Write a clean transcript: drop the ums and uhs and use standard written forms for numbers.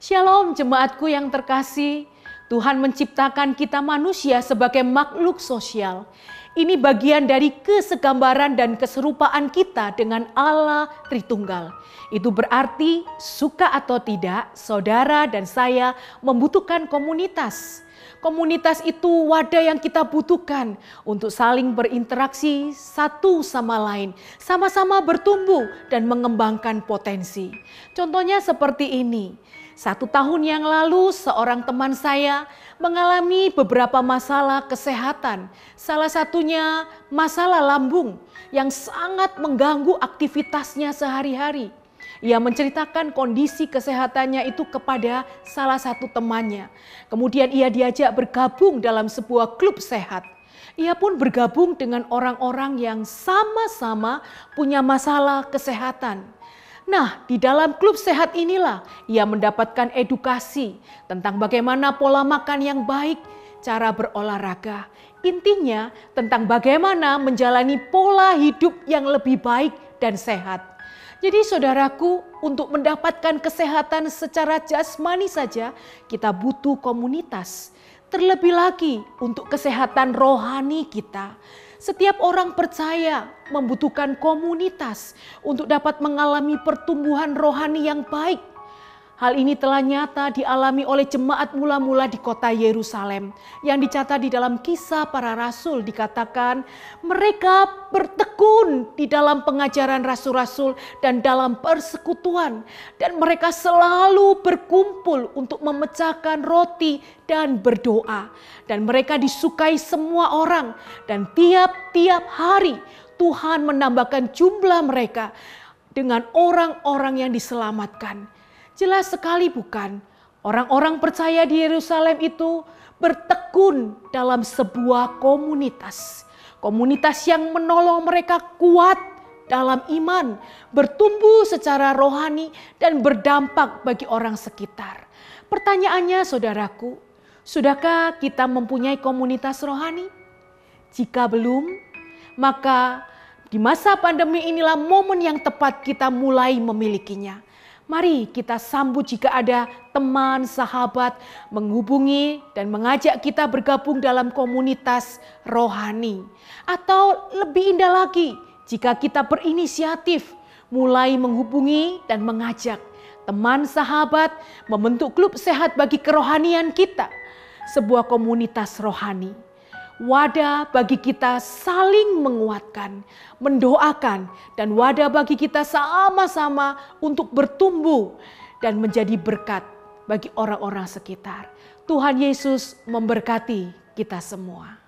Shalom jemaatku yang terkasih, Tuhan menciptakan kita manusia sebagai makhluk sosial. Ini bagian dari kesegambaran dan keserupaan kita dengan Allah Tritunggal. Itu berarti suka atau tidak, saudara dan saya membutuhkan komunitas. Komunitas itu wadah yang kita butuhkan untuk saling berinteraksi satu sama lain, sama-sama bertumbuh dan mengembangkan potensi. Contohnya seperti ini. 1 tahun yang lalu seorang teman saya mengalami beberapa masalah kesehatan. Salah satunya masalah lambung yang sangat mengganggu aktivitasnya sehari-hari. Ia menceritakan kondisi kesehatannya itu kepada salah satu temannya. Kemudian ia diajak bergabung dalam sebuah klub sehat. Ia pun bergabung dengan orang-orang yang sama-sama punya masalah kesehatan. Nah, di dalam klub sehat inilah ia mendapatkan edukasi tentang bagaimana pola makan yang baik, cara berolahraga. Intinya tentang bagaimana menjalani pola hidup yang lebih baik dan sehat. Jadi saudaraku, untuk mendapatkan kesehatan secara jasmani saja kita butuh komunitas. Terlebih lagi untuk kesehatan rohani kita. Setiap orang percaya membutuhkan komunitas untuk dapat mengalami pertumbuhan rohani yang baik. Hal ini telah nyata dialami oleh jemaat mula-mula di kota Yerusalem. Yang dicatat di dalam Kisah Para Rasul dikatakan mereka bertekun di dalam pengajaran rasul-rasul dan dalam persekutuan. Dan mereka selalu berkumpul untuk memecahkan roti dan berdoa. Dan mereka disukai semua orang. Dan tiap-tiap hari Tuhan menambahkan jumlah mereka dengan orang-orang yang diselamatkan. Jelas sekali bukan? Orang-orang percaya di Yerusalem itu bertekun dalam sebuah komunitas. Komunitas yang menolong mereka kuat dalam iman, bertumbuh secara rohani dan berdampak bagi orang sekitar. Pertanyaannya saudaraku, sudahkah kita mempunyai komunitas rohani? Jika belum, maka di masa pandemi inilah momen yang tepat kita mulai memilikinya. Mari kita sambut jika ada teman, sahabat menghubungi dan mengajak kita bergabung dalam komunitas rohani. Atau lebih indah lagi jika kita berinisiatif mulai menghubungi dan mengajak teman, sahabat membentuk klub sehat bagi kerohanian kita. Sebuah komunitas rohani. Wadah bagi kita saling menguatkan, mendoakan, dan wadah bagi kita sama-sama untuk bertumbuh dan menjadi berkat bagi orang-orang sekitar. Tuhan Yesus memberkati kita semua.